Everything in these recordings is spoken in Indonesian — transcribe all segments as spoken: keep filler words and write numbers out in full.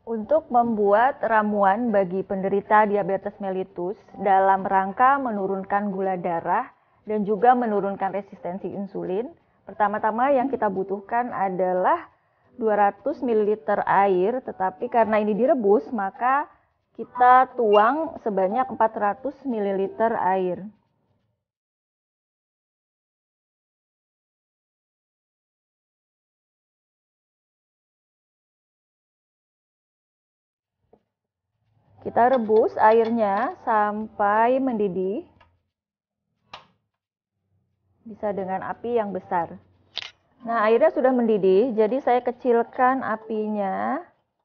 Untuk membuat ramuan bagi penderita diabetes mellitus dalam rangka menurunkan gula darah dan juga menurunkan resistensi insulin, pertama-tama yang kita butuhkan adalah dua ratus mililiter air, tetapi karena ini direbus, maka kita tuang sebanyak empat ratus mililiter air. Kita rebus airnya sampai mendidih, bisa dengan api yang besar. Nah, airnya sudah mendidih, jadi saya kecilkan apinya.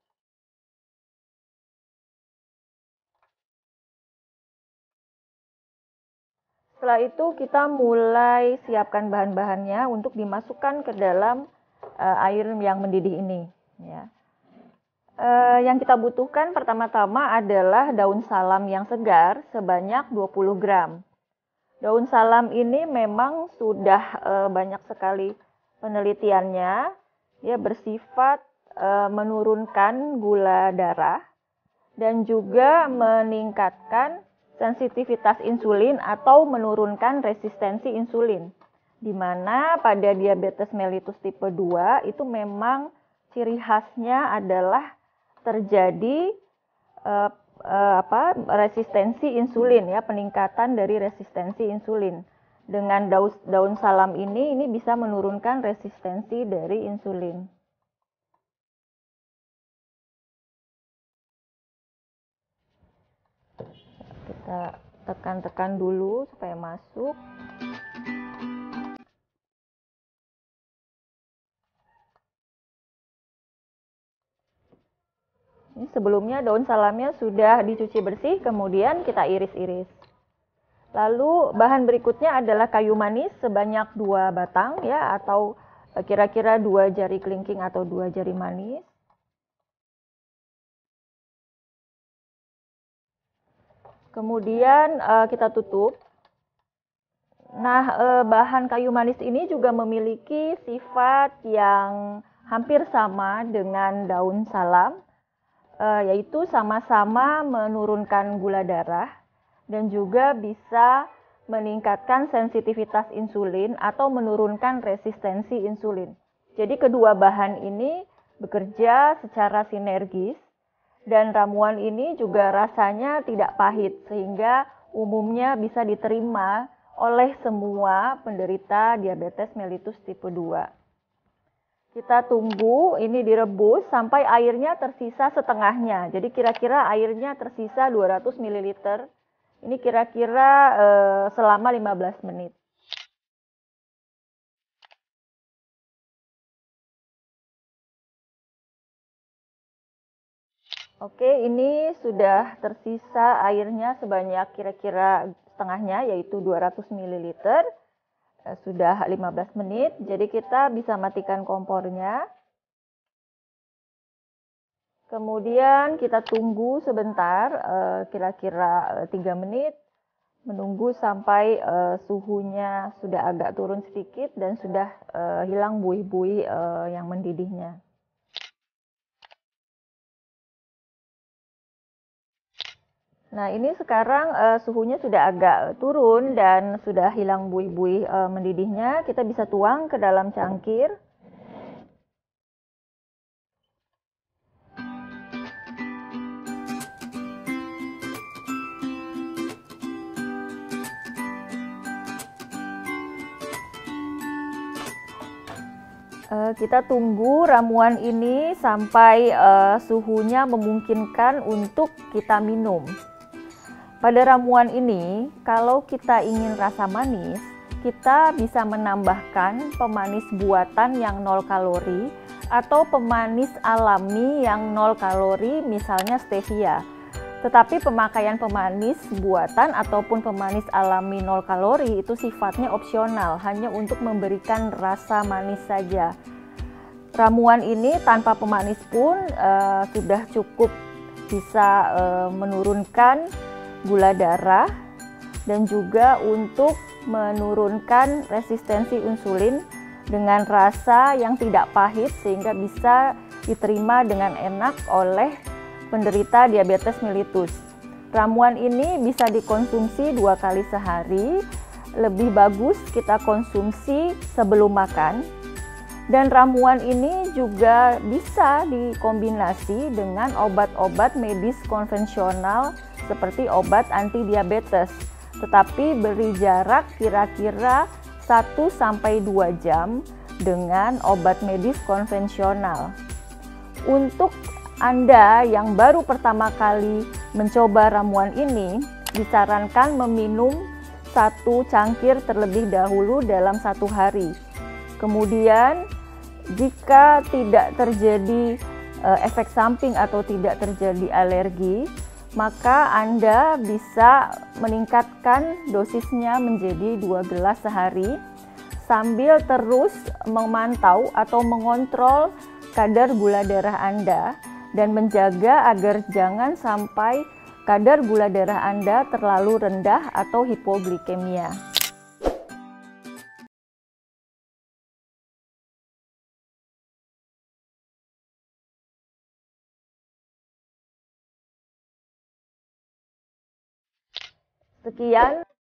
Setelah itu kita mulai siapkan bahan-bahannya untuk dimasukkan ke dalam uh, air yang mendidih ini. Ya. Uh, yang kita butuhkan pertama-tama adalah daun salam yang segar sebanyak dua puluh gram. Daun salam ini memang sudah uh, banyak sekali penelitiannya, ya, bersifat uh, menurunkan gula darah dan juga meningkatkan sensitivitas insulin atau menurunkan resistensi insulin. Di mana pada diabetes mellitus tipe dua itu memang ciri khasnya adalah terjadi uh, uh, apa resistensi insulin, ya, peningkatan dari resistensi insulin. Dengan daun, daun salam ini ini bisa menurunkan resistensi dari insulin. Kita tekan-tekan dulu supaya masuk. Ini sebelumnya daun salamnya sudah dicuci bersih, kemudian kita iris-iris. Lalu bahan berikutnya adalah kayu manis sebanyak dua batang, ya, atau kira-kira dua jari kelingking atau dua jari manis. Kemudian uh, kita tutup. Nah, uh, bahan kayu manis ini juga memiliki sifat yang hampir sama dengan daun salam, uh, yaitu sama-sama menurunkan gula darah dan juga bisa meningkatkan sensitivitas insulin atau menurunkan resistensi insulin. Jadi kedua bahan ini bekerja secara sinergis dan ramuan ini juga rasanya tidak pahit sehingga umumnya bisa diterima oleh semua penderita diabetes mellitus tipe dua. Kita tunggu ini direbus sampai airnya tersisa setengahnya. Jadi kira-kira airnya tersisa dua ratus mililiter. Ini kira-kira eh, selama lima belas menit. Oke, ini sudah tersisa airnya sebanyak kira-kira setengahnya, yaitu dua ratus mililiter. Eh, sudah lima belas menit, jadi kita bisa matikan kompornya. Kemudian kita tunggu sebentar, kira-kira tiga menit, menunggu sampai uh, suhunya sudah agak turun sedikit dan sudah uh, hilang buih-buih uh, yang mendidihnya. Nah, ini sekarang uh, suhunya sudah agak turun dan sudah hilang buih-buih uh, mendidihnya. Kita bisa tuang ke dalam cangkir. Kita tunggu ramuan ini sampai uh, suhunya memungkinkan untuk kita minum. Pada ramuan ini, kalau kita ingin rasa manis, kita bisa menambahkan pemanis buatan yang nol kalori atau pemanis alami yang nol kalori, misalnya stevia. Tetapi pemakaian pemanis buatan ataupun pemanis alami nol kalori itu sifatnya opsional, hanya untuk memberikan rasa manis saja. Ramuan ini tanpa pemanis pun uh, sudah cukup bisa uh, menurunkan gula darah dan juga untuk menurunkan resistensi insulin dengan rasa yang tidak pahit sehingga bisa diterima dengan enak oleh penderita diabetes mellitus. Ramuan ini bisa dikonsumsi dua kali sehari, lebih bagus kita konsumsi sebelum makan. Dan ramuan ini juga bisa dikombinasi dengan obat-obat medis konvensional seperti obat anti diabetes, tetapi beri jarak kira-kira satu sampai dua jam dengan obat medis konvensional. Untuk Anda yang baru pertama kali mencoba ramuan ini, disarankan meminum satu cangkir terlebih dahulu dalam satu hari. Kemudian, jika tidak terjadi e, efek samping atau tidak terjadi alergi, maka Anda bisa meningkatkan dosisnya menjadi dua gelas sehari sambil terus memantau atau mengontrol kadar gula darah Anda dan menjaga agar jangan sampai kadar gula darah Anda terlalu rendah atau hipoglikemia. Sekian